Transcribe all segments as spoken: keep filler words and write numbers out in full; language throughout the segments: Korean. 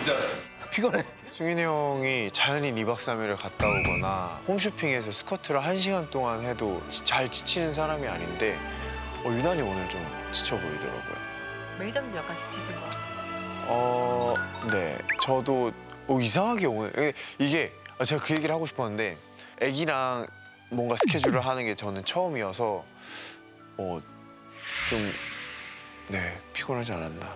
진짜 피곤해. 승윤이 형이 자연인 이 박 삼 일을 갔다 오거나 홈쇼핑에서 스쿼트를 한 시간 동안 해도 잘 지치는 사람이 아닌데 어, 유난히 오늘 좀 지쳐 보이더라고요. 매니저님도 약간 지치신 것 같아요. 어, 네. 저도 어, 이상하게 오늘 이게 제가 그 얘기를 하고 싶었는데 애기랑 뭔가 스케줄을 하는 게 저는 처음이어서 어, 좀 네, 피곤하지 않았나.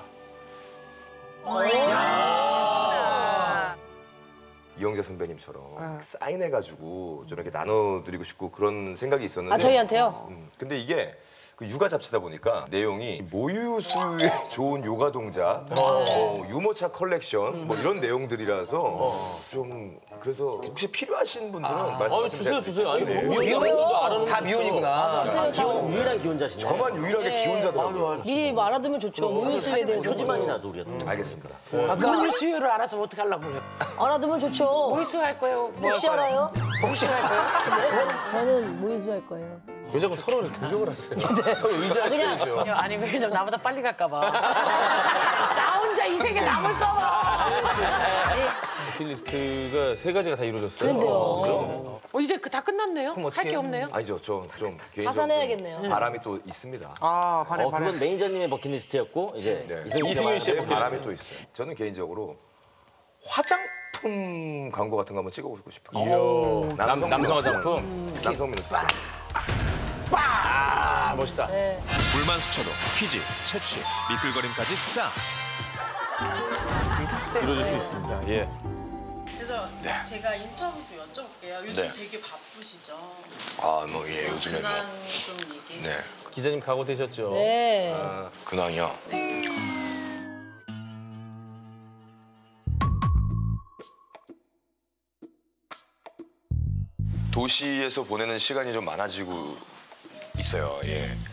이영재 선배님처럼 아. 사인해가지고 좀 이렇게 나눠드리고 싶고 그런 생각이 있었는데. 아 저희한테요? 음, 근데 이게 그 육아 잡지다 보니까 내용이 모유수유에 좋은 요가 동작, 어, 유모차 컬렉션 뭐 이런 내용들이라서 어. 좀 그래서 혹시 필요하신 분들은 아, 말씀하시면 주세요 주세요. 아니 네. 미혼자들도 알아는 다 미혼이구나. 주세요. 기혼, 유일한 기혼자시네. 저만 유일하게 네. 기혼자더라고요. 미리 뭐 알아두면 좋죠. 모유수유에 대해서. 표지만이라도 우리가. 음, 알겠습니다. 모유 수유를 알아서 어떻게 하려고요? 알아두면 좋죠. 모유 수유 할 거예요? 뭐 혹시 할 거예요? 알아요? 혹시 할 거예요? 저는 모유수유 할 거예요. 왜 자꾸 서로를 공격을 하세요? 서로 의지하시죠. 아니 왜냐면 나보다 빨리 갈까 봐. 나 혼자 이 세계 남을까 봐. 버킷리스트가 세 가지가 다 이루어졌어요. 그런데요. 어, 그럼. 어, 이제 그 다 끝났네요? 할 게 없네요? 아니죠, 저 좀 개인적으로 가산해야겠네요. 바람이 또 있습니다. 아, 반해, 어, 반해. 그건 매니저님의 버킷리스트였고 이제 네. 이승윤 씨의 네, 바람이 또 있어요. 저는 개인적으로 화장품 광고 같은 거 한번 찍어보고 싶어요. 이야. 남, 남성 화장품. 남성 민호 스킨. 아, 멋있다. 불만 스쳐도 퀴즈, 채취, 미끌거림까지 싹. 이루어질 수 있습니다. 예. 그래서 제가 인터뷰 좀 여쭤볼게요. 요즘 네. 되게 바쁘시죠? 아, 뭐 예, 요즘에 뭐. 근황 좀 얘기해 네. 주세요. 기자님 각오되셨죠? 네. 아, 근황이요. 도시에서 보내는 시간이 좀 많아지고 있어요. 예.